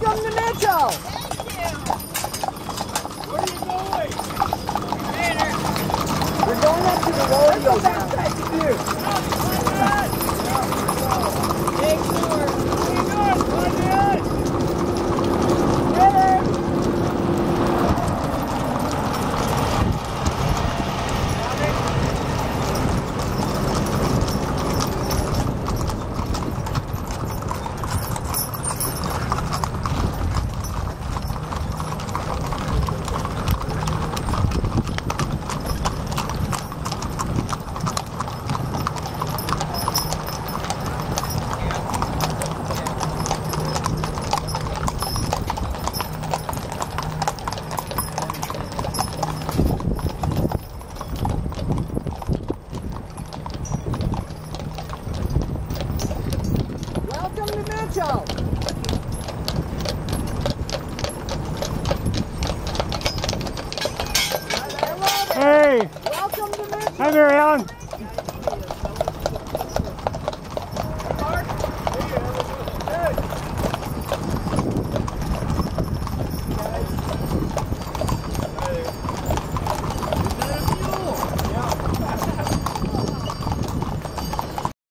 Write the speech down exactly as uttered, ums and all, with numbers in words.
Welcome to Mitchell. Where are you going? We're going up to the rodeo now. Big door. Big door. Come on, Welcome to Mitchell. Hey! Welcome to Mitchell. Hi, Mary Ellen.